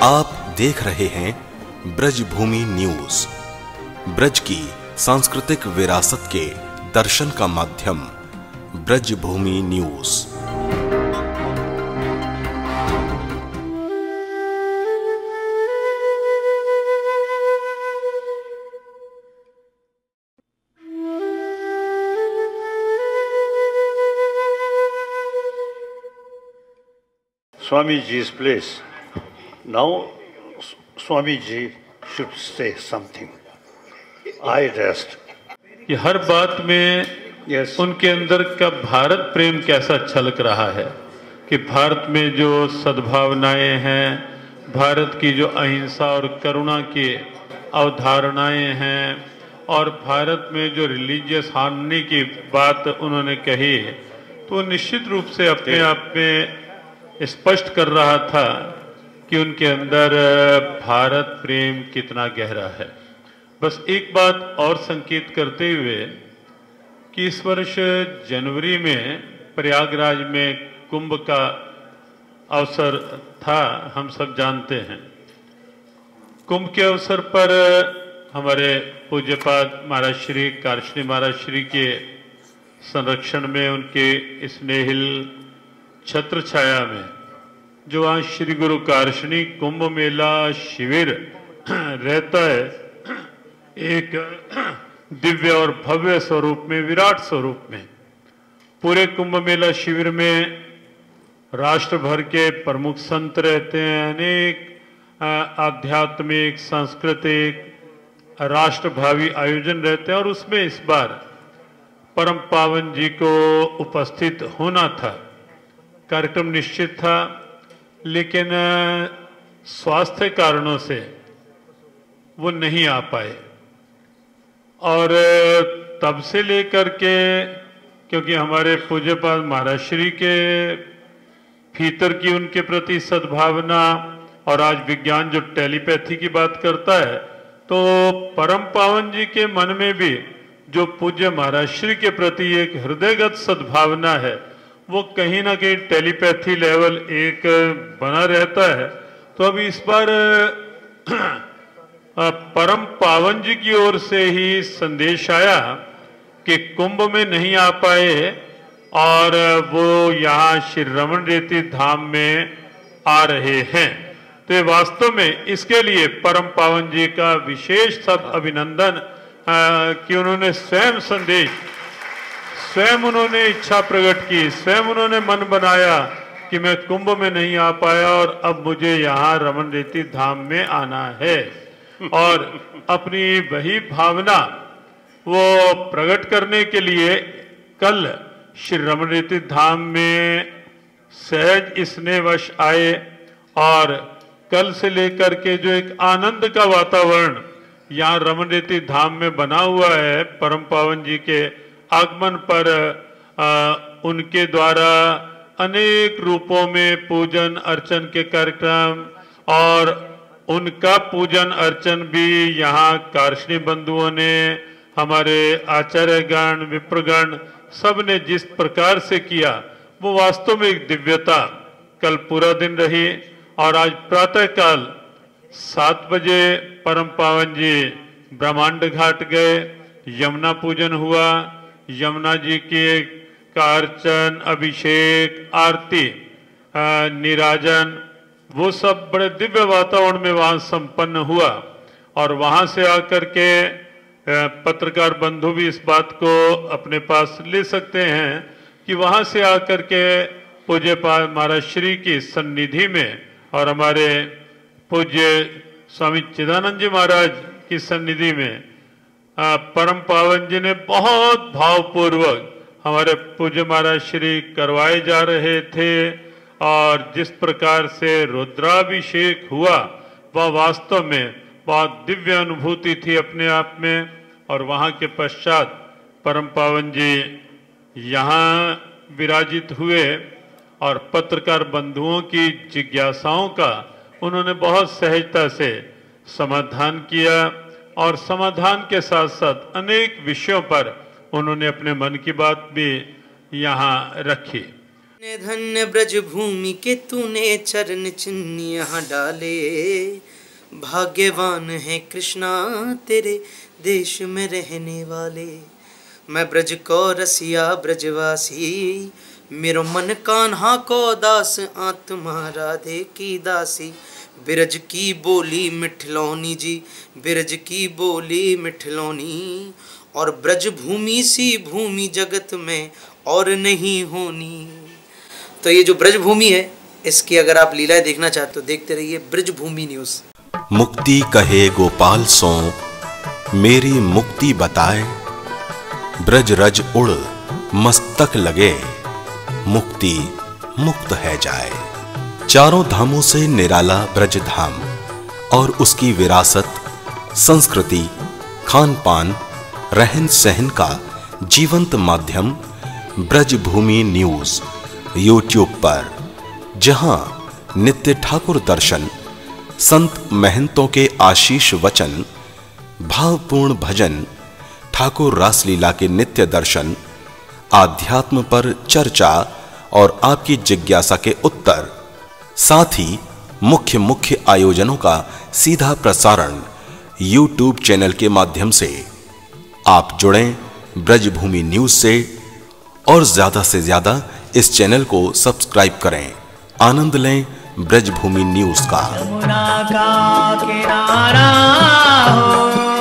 आप देख रहे हैं ब्रजभूमि न्यूज। ब्रज की सांस्कृतिक विरासत के दर्शन का माध्यम Brajbhoomi news. Swamiji's place. Now, Swamiji should say something. I rest. ये हर बात में Yes. उनके अंदर का भारत प्रेम कैसा छलक रहा है कि भारत में जो सद्भावनाएं हैं, भारत की जो अहिंसा और करुणा की अवधारणाएं हैं और भारत में जो रिलीजियस हार्मनी की बात उन्होंने कही, तो निश्चित रूप से अपने आप में स्पष्ट कर रहा था कि उनके अंदर भारत प्रेम कितना गहरा है। बस एक बात और संकेत करते हुए कि इस वर्ष जनवरी में प्रयागराज में कुंभ का अवसर था, हम सब जानते हैं। कुंभ के अवसर पर हमारे पूज्यपाद महाराज श्री कारशनी महाराज श्री के संरक्षण में, उनके स्नेहिल छत्र छाया में जो वहाँ श्री गुरु कारशनी कुंभ मेला शिविर रहता है, एक दिव्य और भव्य स्वरूप में, विराट स्वरूप में, पूरे कुंभ मेला शिविर में राष्ट्र भर के प्रमुख संत रहते हैं। अनेक आध्यात्मिक, सांस्कृतिक, राष्ट्रभावी आयोजन रहते हैं और उसमें इस बार परम पावन जी को उपस्थित होना था। कार्यक्रम निश्चित था, लेकिन स्वास्थ्य कारणों से वो नहीं आ पाए और तब से लेकर के, क्योंकि हमारे पूज्यपाद महाराज श्री के भीतर की उनके प्रति सद्भावना और आज विज्ञान जो टेलीपैथी की बात करता है, तो परम पावन जी के मन में भी जो पूज्य महाराज श्री के प्रति एक हृदयगत सद्भावना है, वो कहीं ना कहीं टेलीपैथी लेवल एक बना रहता है। तो अब इस बार परम पावन जी की ओर से ही संदेश आया कि कुंभ में नहीं आ पाए और वो यहाँ श्री रमन रेती धाम में आ रहे हैं। तो ये वास्तव में इसके लिए परम पावन जी का विशेष सब अभिनंदन कि उन्होंने स्वयं संदेश, स्वयं उन्होंने इच्छा प्रकट की, स्वयं उन्होंने मन बनाया कि मैं कुंभ में नहीं आ पाया और अब मुझे यहाँ रमन रेती धाम में आना है, और अपनी वही भावना वो प्रकट करने के लिए कल श्री रमन रेती धाम में सहज स्नेहवश आए और कल से लेकर के जो एक आनंद का वातावरण यहाँ रमन रेती धाम में बना हुआ है, परम पावन जी के आगमन पर उनके द्वारा अनेक रूपों में पूजन अर्चन के कार्यक्रम और उनका पूजन अर्चन भी यहाँ कारशनी बंधुओं ने, हमारे आचार्यगण, विप्रगण, सब ने जिस प्रकार से किया, वो वास्तव में एक दिव्यता कल पूरा दिन रही। और आज प्रातःकाल 7 बजे परम पावन जी ब्रह्मांड घाट गए, यमुना पूजन हुआ, यमुना जी के का अर्चन, अभिषेक, आरती, निराजन, वो सब बड़े दिव्य वातावरण में वहां संपन्न हुआ। और वहां से आकर के पत्रकार बंधु भी इस बात को अपने पास ले सकते हैं कि वहां से आकर के पूज्यपाद महाराज श्री की सन्निधि में और हमारे पूज्य स्वामी चिदानंद जी महाराज की सन्निधि में परम पावन जी ने बहुत भावपूर्वक हमारे पूज्य महाराज श्री करवाए जा रहे थे। और जिस प्रकार से रुद्राभिषेक हुआ, वह वास्तव में बहुत दिव्य अनुभूति थी अपने आप में। और वहां के पश्चात परम पावन जी यहाँ विराजित हुए और पत्रकार बंधुओं की जिज्ञासाओं का उन्होंने बहुत सहजता से समाधान किया और समाधान के साथ साथ अनेक विषयों पर उन्होंने अपने मन की बात भी यहाँ रखी। धन्य ब्रज भूमि के तूने चरण चिन्ह यहाँ डाले, भाग्यवान है कृष्णा तेरे देश में रहने वाले। मैं ब्रज को रसिया ब्रजवासी, मेरो मन कान्हा को दास, आत्मा राधे की दासी। बिरज की बोली मिठलौनी जी, बिरज की बोली मिठलौनी, और ब्रज भूमि सी भूमि जगत में और नहीं होनी। तो ये जो ब्रज भूमि है, इसकी अगर आप लीलाएं देखना चाहते हो देखते रहिए ब्रज भूमि न्यूज़। मुक्ति कहे गोपाल सो मेरी मुक्ति बताए, ब्रज रज उड़ मस्तक लगे, मुक्ति मुक्त है जाए। चारों धामों से निराला ब्रज धाम और उसकी विरासत, संस्कृति, खान पान, रहन सहन का जीवंत माध्यम ब्रज भूमि न्यूज़ यूट्यूब पर, जहां नित्य ठाकुर दर्शन, संत महंतों के आशीष वचन, भावपूर्ण भजन, ठाकुर रासलीला के नित्य दर्शन, आध्यात्म पर चर्चा और आपकी जिज्ञासा के उत्तर, साथ ही मुख्य आयोजनों का सीधा प्रसारण YouTube चैनल के माध्यम से। आप जुड़ें ब्रजभूमि न्यूज़ से और ज़्यादा से ज़्यादा इस चैनल को सब्सक्राइब करें। आनंद लें ब्रजभूमि न्यूज़ का। यमुना का किनारा हो